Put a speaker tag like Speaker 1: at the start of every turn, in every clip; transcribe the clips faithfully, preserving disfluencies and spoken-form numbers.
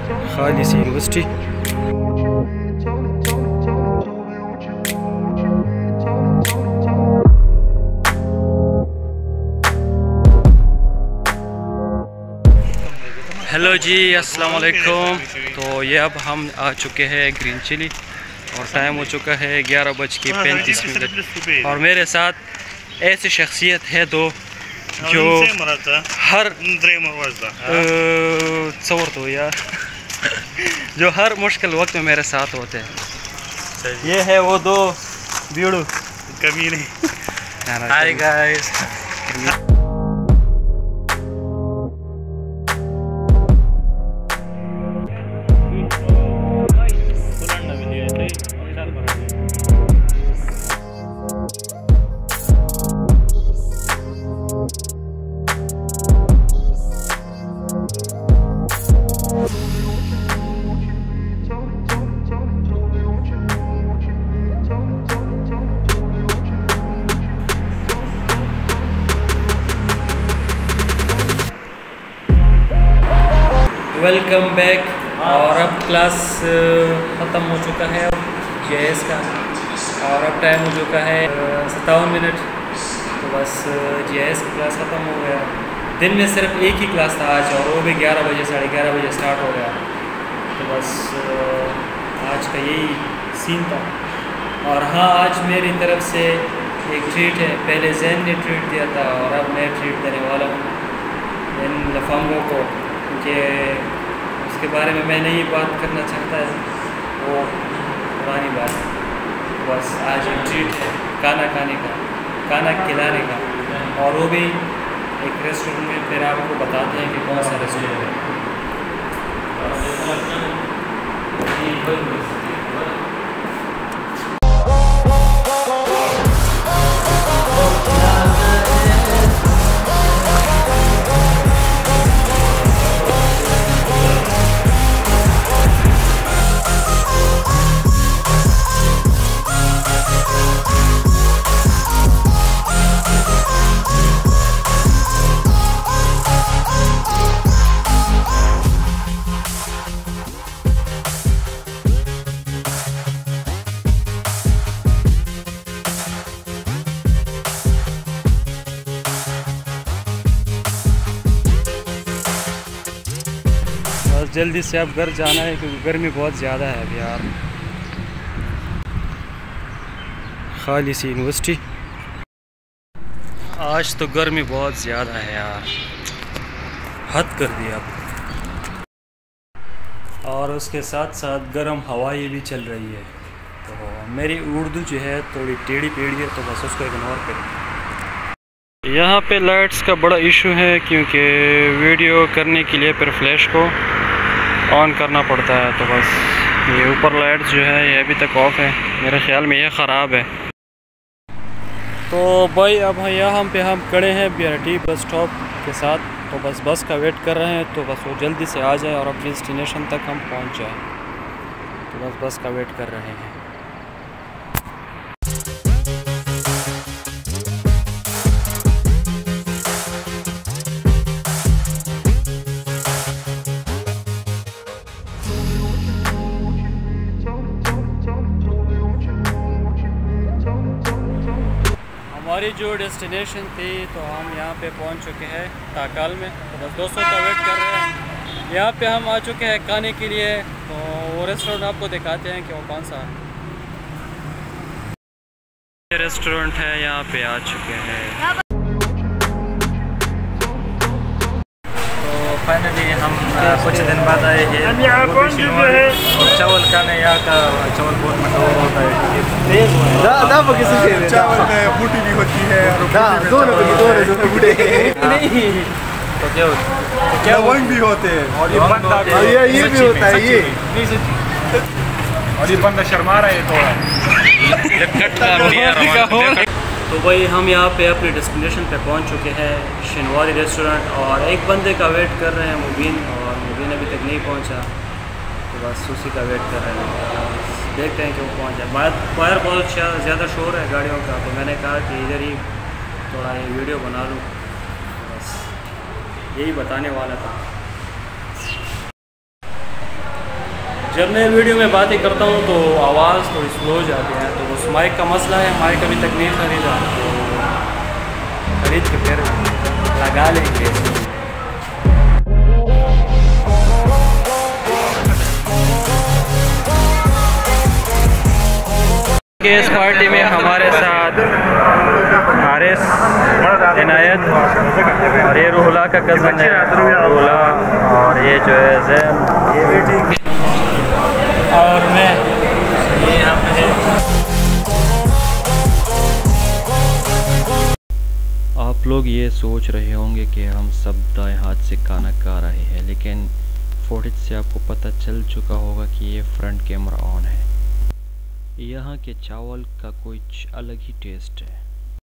Speaker 1: खालिस university. Hello जी, अस्सलाम वालेकुम। तो ये अब हम आ चुके हैं ग्रीन चिली और टाइम हो चुका है ग्यारह बज के पैंतीस मिनट। और मेरे साथ ऐसी शख्सियत है दो जो हर सवर तो यार जो हर मुश्किल वक्त में मेरे साथ होते हैं। ये है वो दो बीड़ू कमीने। Hi guys. Welcome back. और अब क्लास ख़त्म हो चुका है अब जे एस का, और अब टाइम हो चुका है सत्तावन मिनट। तो बस जे एस की क्लास ख़त्म हो गया। दिन में सिर्फ एक ही क्लास था आज, और वो भी ग्यारह बजे साढ़े ग्यारह बजे स्टार्ट हो गया। तो बस आज का यही सीन था। और हाँ, आज मेरी तरफ से एक ट्रीट है। पहले जैन ने ट्रीट दिया था और अब मैं ट्रीट देने वाला हूँ इन लफंगों को, कि उसके बारे में मैं नहीं बात करना चाहता है, वो पुरानी बात है। बस आज एक ट्रीट है खाना खाने का, खाना खिलाने का, और वो भी एक रेस्टोरेंट में। फिर आपको बताते हैं कि कौन सा रेस्टोरेंट है। जल्दी से अब घर जाना है क्योंकि गर्मी बहुत ज़्यादा है अभी यार। खालिस यूनिवर्सिटी। आज तो गर्मी बहुत ज़्यादा है यार, हद कर दिया अब। और उसके साथ साथ गर्म हवाएं भी चल रही है। तो मेरी उर्दू जो है थोड़ी टेढ़ी पेढ़ी है, तो बस उसको इग्नोर करें। यहाँ पे लाइट्स का बड़ा इशू है क्योंकि वीडियो करने के लिए फिर फ्लैश को ऑन करना पड़ता है। तो बस ये ऊपर लाइट जो है ये अभी तक ऑफ है, मेरे ख्याल में ये ख़राब है। तो भाई अब यहाँ पे हम खड़े हैं B R T bus stop के साथ। तो बस बस का वेट कर रहे हैं, तो बस वो जल्दी से आ जाए और अपनी डेस्टिनेशन तक हम पहुँच जाए। तो बस बस का वेट कर रहे हैं। हमारी जो डेस्टिनेशन थी, तो हम यहाँ पे पहुँच चुके हैं ताकाल में। तो बस दोस्तों का वेट कर रहे हैं। यहाँ पे हम आ चुके हैं खाने के लिए। तो वो रेस्टोरेंट आपको दिखाते हैं कि वो कौन सा रेस्टोरेंट है। यहाँ पे आ चुके हैं। तो फाइनली हम कुछ दिन बाद आए हैं। और चावल खाने, यहाँ का चावल बहुत मशहूर होता है। चावल में बूटी भी होती है, दोनों दोनों बूटे नहीं तो क्या क्या लवंग भी होते हैं, और ये बंदा ये ये भी होता है ये। और ये बंदा शर्मा रहा है थोड़ा। तो भाई हम यहाँ पे अपने डेस्टिनेशन पे पहुँच चुके हैं, शनवारी रेस्टोरेंट। और एक बंदे का वेट कर रहे हैं, मुबीन, और मुबीन अभी तक नहीं पहुँचा। तो बस उसी का वेट कर रहे हैं, देखते हैं कि वो पहुँच जाए। बाहर बाहर बहुत ज़्यादा शोर है गाड़ियों का, तो मैंने कहा कि इधर ही थोड़ा ये वीडियो बना लूँ। बस यही बताने वाला था। जब मैं वीडियो में बातें करता हूँ तो आवाज़ थोड़ी स्लो जाती है, तो उस माइक का मसला है। माइक अभी तक नहीं खरीदा, तो खरीद के फिर लगा लेंगे। इस पार्टी में हमारे साथ हारिस, इनायत और ये रूहुला का कज़न है, रूहुला, और ये जो है ज़ैन और मैं, ये यहाँ पे है।
Speaker 2: आप लोग ये सोच रहे होंगे कि हम सब दाएं हाथ से खाना खा रहे हैं, लेकिन फुटेज से आपको पता चल चुका होगा कि ये फ्रंट कैमरा ऑन है। यहाँ के चावल का कुछ अलग ही टेस्ट है।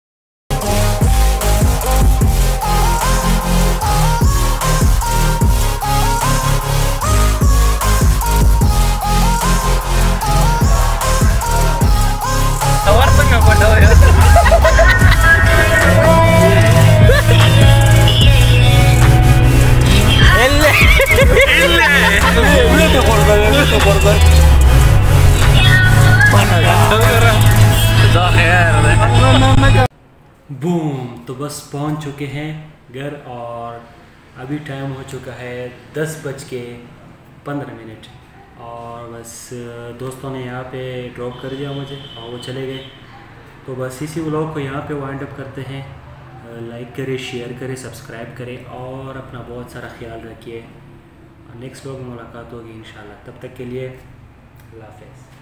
Speaker 1: बूम, तो बस पहुंच चुके हैं घर और अभी टाइम हो चुका है दस बज के पंद्रह मिनट और बस दोस्तों ने यहाँ पे ड्रॉप कर दिया मुझे और वो चले गए। तो बस इसी व्लॉग को यहाँ पे वाइंड अप करते हैं। लाइक करें, शेयर करें, सब्सक्राइब करें और अपना बहुत सारा ख्याल रखिए। नेक्स्ट व्लॉग में मुलाकात होगी इंशाल्लाह। तब तक के लिए अल्लाह हाफ़िज़।